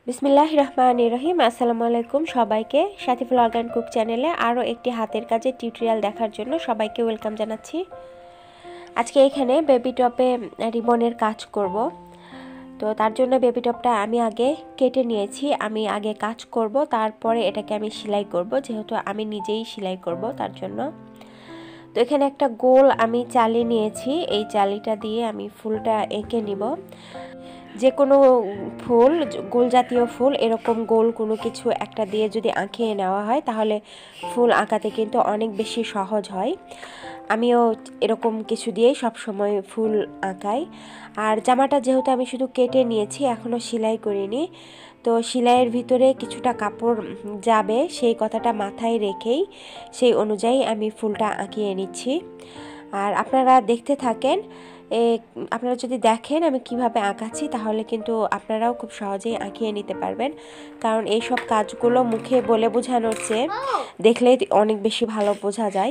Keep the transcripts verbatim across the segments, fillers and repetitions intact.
বিসমিল্লাহির রহমানির রহিম। আসসালামু আলাইকুম সবাইকে। সাথী ব্লগ অ্যান্ড কুক চ্যানেলে আরও একটি হাতের কাজের টিউটোরিয়াল দেখার জন্য সবাইকে ওয়েলকাম জানাচ্ছি। আজকে এখানে বেবি টপে রিবনের কাজ করব। তো তার জন্য বেবি টপটা আমি আগে কেটে নিয়েছি। আমি আগে কাজ করব, তারপরে এটাকে আমি সেলাই করব, যেহেতু আমি নিজেই সেলাই করব তার জন্য। তো এখানে একটা গোল আমি চালি নিয়েছি। এই চালিটা দিয়ে আমি ফুলটা এঁকে নিব। যে কোনো ফুল, গোল জাতীয় ফুল, এরকম গোল কোনো কিছু একটা দিয়ে যদি আঁকিয়ে নেওয়া হয় তাহলে ফুল আঁকাতে কিন্তু অনেক বেশি সহজ হয়। আমিও এরকম কিছু দিয়েই সবসময় ফুল আঁকাই। আর জামাটা যেহেতু আমি শুধু কেটে নিয়েছি, এখনও সেলাই করিনি, তো সেলাইয়ের ভিতরে কিছুটা কাপড় যাবে সেই কথাটা মাথায় রেখেই সেই অনুযায়ী আমি ফুলটা আঁকিয়ে নিচ্ছি। আর আপনারা দেখতে থাকেন। এ আপনারা যদি দেখেন আমি কিভাবে আঁকাচ্ছি তাহলে কিন্তু আপনারাও খুব সহজেই আঁকিয়ে নিতে পারবেন, কারণ এই সব কাজগুলো মুখে বলে বোঝানোর চেয়ে দেখলেই অনেক বেশি ভালো বোঝা যায়।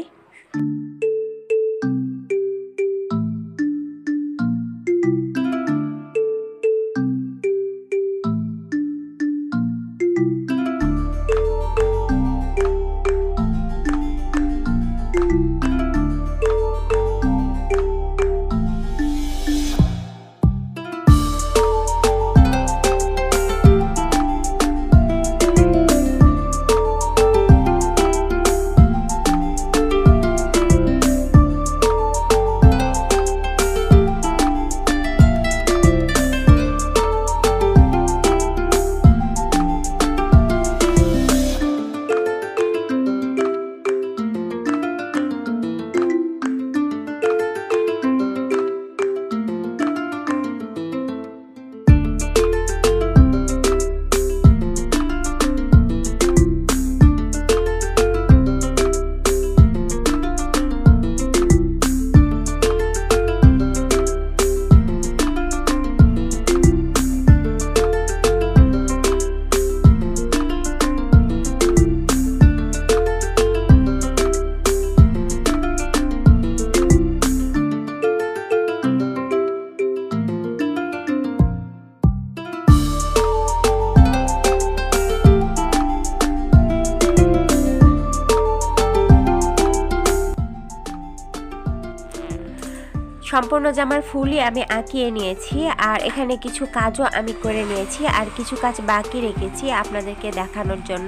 সম্পূর্ণ জামার ফুলই আমি আঁকিয়ে নিয়েছি, আর এখানে কিছু কাজও আমি করে নিয়েছি, আর কিছু কাজ বাকি রেখেছি আপনাদেরকে দেখানোর জন্য।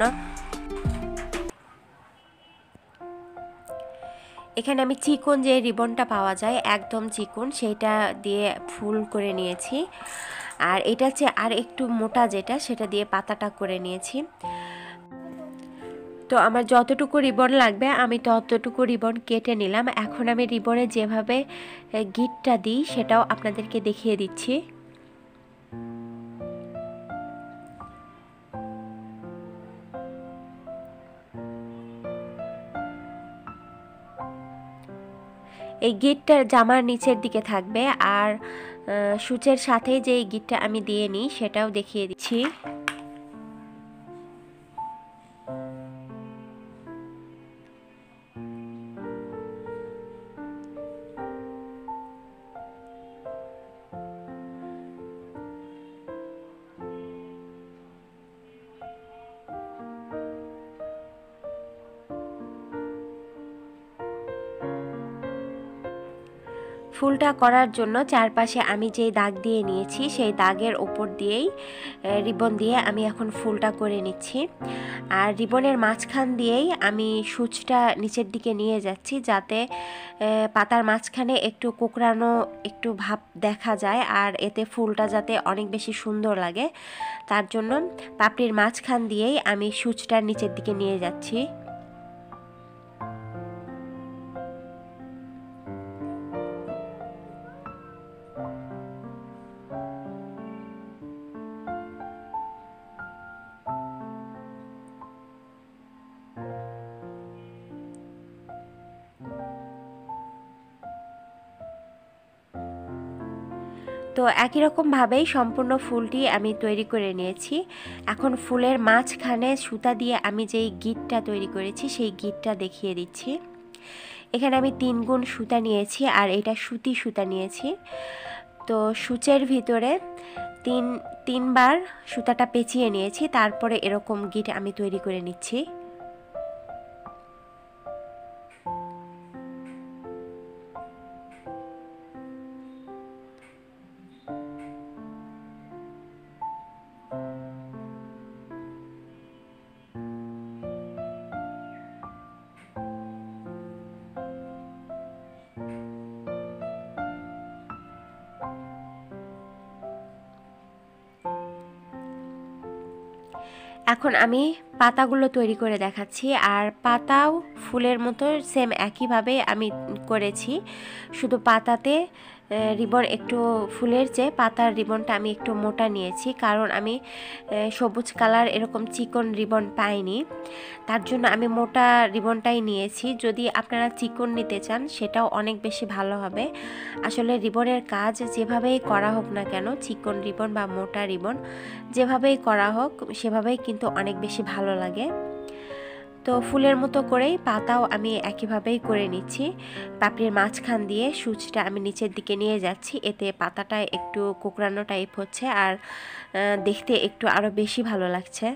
এখানে আমি চিকন যে রিবনটা পাওয়া যায় একদম চিকন, সেইটা দিয়ে ফুল করে নিয়েছি। আর এটা হচ্ছে আর একটু মোটা যেটা, সেটা দিয়ে পাতাটা করে নিয়েছি। তো আমার যতটুকু রিবন লাগবে আমি ততটুকু রিবন কেটে নিলাম। এখন আমি রিবনে যেভাবে গিটটা দিই সেটাও আপনাদেরকে দেখিয়ে দিচ্ছি। এই গিটটা জামার নিচের দিকে থাকবে, আর সূচের সাথে যে গিটটা আমি দিয়ে নিই সেটাও দেখিয়ে দিচ্ছি। ফুলটা করার জন্য চারপাশে আমি যেই দাগ দিয়ে নিয়েছি সেই দাগের উপর দিয়েই রিবন দিয়ে আমি এখন ফুলটা করে নিচ্ছি। আর রিবনের মাঝখান দিয়েই আমি সূচটা নিচের দিকে নিয়ে যাচ্ছি, যাতে পাতার মাঝখানে একটু কোঁকড়ানো একটু ভাব দেখা যায়, আর এতে ফুলটা যাতে অনেক বেশি সুন্দর লাগে তার জন্য পাপড়ির মাঝখান দিয়েই আমি সূচটার নিচের দিকে নিয়ে যাচ্ছি। তো একই রকমভাবেই সম্পূর্ণ ফুলটি আমি তৈরি করে নিয়েছি। এখন ফুলের মাঝখানে সুতা দিয়ে আমি যেই গিটটা তৈরি করেছি সেই গিটটা দেখিয়ে দিচ্ছি। এখানে আমি তিন গুণ সুতা নিয়েছি, আর এটা সুতি সুতা নিয়েছি। তো সূচের ভিতরে তিন তিনবার সুতাটা পেঁচিয়ে নিয়েছি, তারপরে এরকম গিট আমি তৈরি করে নিচ্ছি। এখন আমি পাতাগুলো তৈরি করে দেখাচ্ছি। আর পাতাও ফুলের মতো সেম একইভাবে আমি করেছি, শুধু পাতাতে রিবন একটু ফুলের চেয়ে পাতার রিবনটা আমি একটু মোটা নিয়েছি, কারণ আমি সবুজ কালার এরকম চিকন রিবন পাইনি, তার জন্য আমি মোটা রিবনটাই নিয়েছি। যদি আপনারা চিকন নিতে চান সেটাও অনেক বেশি ভালো হবে। আসলে রিবনের কাজ যেভাবেই করা হোক না কেন, চিকন রিবন বা মোটা রিবন যেভাবেই করা হোক সেভাবেই কিন্তু অনেক বেশি ভালো লাগে। তো ফুলের মতো করেই পাতাও আমি একইভাবেই করে নিচ্ছি। পাপড়ির মাঝখান দিয়ে সূচটা আমি নিচের দিকে নিয়ে যাচ্ছি, এতে পাতাটা একটু কোঁকড়ানো টাইপ হচ্ছে আর দেখতে একটু আরও বেশি ভালো লাগছে।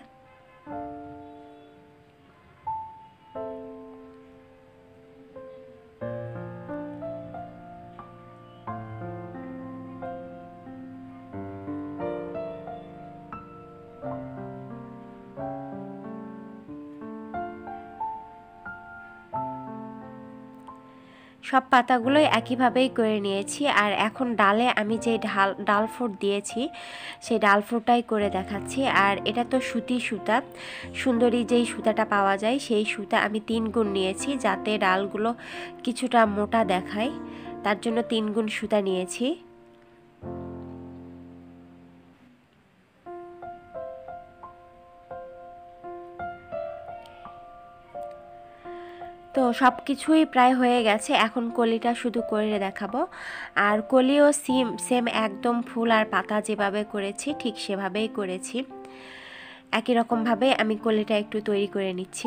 সব পাতাগুলোই একইভাবেই করে নিয়েছি। আর এখন ডালে আমি যে ঢাল ডাল ফুট দিয়েছি সেই ডাল ফুটটাই করে দেখাচ্ছি। আর এটা তো সুতি সুতা, সুন্দরী যেই সুতাটা পাওয়া যায় সেই সুতা আমি তিন গুণ নিয়েছি, যাতে ডালগুলো কিছুটা মোটা দেখায়, তার জন্য তিন গুণ সুতা নিয়েছি। তো সব কিছুই প্রায় হয়ে গেছে, এখন কলিটা শুধু করে দেখাবো। আর কলিও সেম সেম একদম ফুল আর পাতা যেভাবে করেছি ঠিক সেভাবেই করেছি। একই রকমভাবে আমি কলিটা একটু তৈরি করে নিচ্ছি।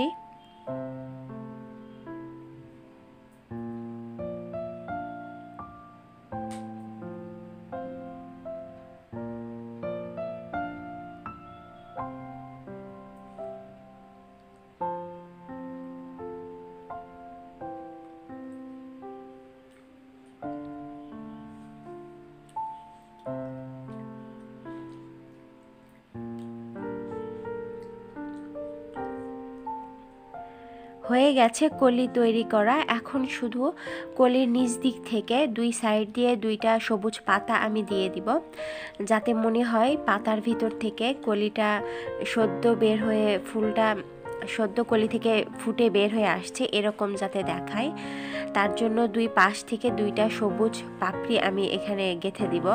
হয়ে গেছে কলি তৈরি করা। এখন শুধু কলির নিচ দিক থেকে দুই সাইড দিয়ে দুইটা সবুজ পাতা আমি দিয়ে দিব, যাতে মনে হয় পাতার ভিতর থেকে কলিটা সদ্য বের হয়ে ফুলটা সদ্য কলি থেকে ফুটে বের হয়ে আসছে, এরকম যাতে দেখায়, তার জন্য দুই পাশ থেকে দুইটা সবুজ পাপড়ি আমি এখানে গেঁথে দিব।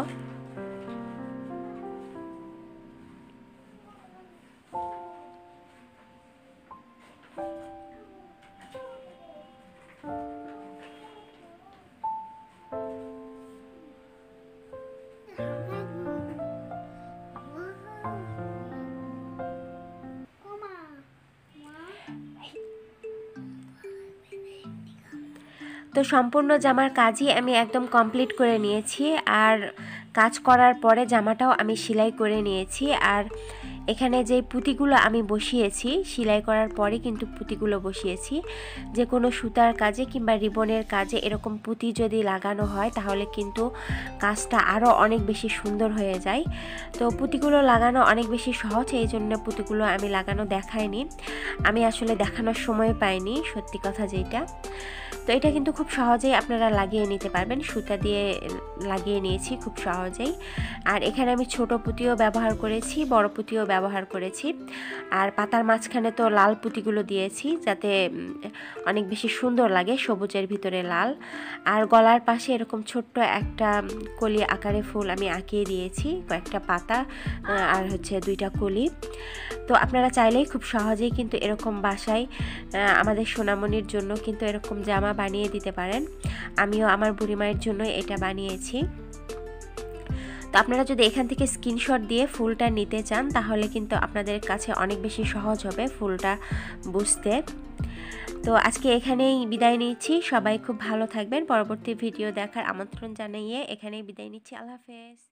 তো সম্পূর্ণ জামার কাজই আমি একদম কমপ্লিট করে নিয়েছি। আর কাজ করার পরে জামাটাও আমি সেলাই করে নিয়েছি। আর এখানে যে পুঁতিগুলো আমি বসিয়েছি, সেলাই করার পরে কিন্তু পুঁতিগুলো বসিয়েছি। যে কোনো সুতার কাজে কিংবা রিবনের কাজে এরকম পুঁতি যদি লাগানো হয় তাহলে কিন্তু কাজটা আরও অনেক বেশি সুন্দর হয়ে যায়। তো পুঁতিগুলো লাগানো অনেক বেশি সহজ, এই জন্য পুঁতিগুলো আমি লাগানো দেখাইনি, আমি আসলে দেখানোর সময় পাইনি, সত্যি কথা যেটা। তো এটা কিন্তু খুব সহজেই আপনারা লাগিয়ে নিতে পারবেন, সুতা দিয়ে লাগিয়ে নিয়েছি খুব সহজেই। আর এখানে আমি ছোট পুঁতিও ব্যবহার করেছি, বড় পুঁতিও ব্যবহার করেছি। আর পাতার মাঝখানে তো লাল পুঁতিগুলো দিয়েছি যাতে অনেক বেশি সুন্দর লাগে, সবুজের ভিতরে লাল। আর গলার পাশে এরকম ছোট্ট একটা কলি আকারে ফুল আমি আঁকিয়ে দিয়েছি, কয়েকটা পাতা আর হচ্ছে দুইটা কলি। তো আপনারা চাইলেই খুব সহজেই কিন্তু এরকম বাসায় আমাদের সোনামণির জন্য কিন্তু এরকম জামা বানিয়ে দিতে পারেন। আমিও আমার বুড়িমায়ের জন্য এটা বানিয়েছি। তো আপনারা যদি এখান থেকে স্ক্রিনশট দিয়ে ফুলটা নিতে চান তাহলে কিন্তু আপনাদের কাছে অনেক বেশি সহজ হবে ফুলটা বুঝতে। তো আজকে এখানেই বিদায় নিচ্ছি, সবাই খুব ভালো থাকবেন। পরবর্তী ভিডিও দেখার আমন্ত্রণ জানিয়ে এখানেই বিদায় নিচ্ছি। আল্লাহ হাফেজ।